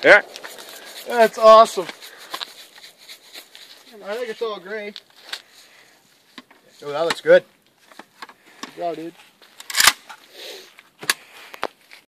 Yeah. That's awesome. I think it's all gray. Oh, that looks good. Good job, dude.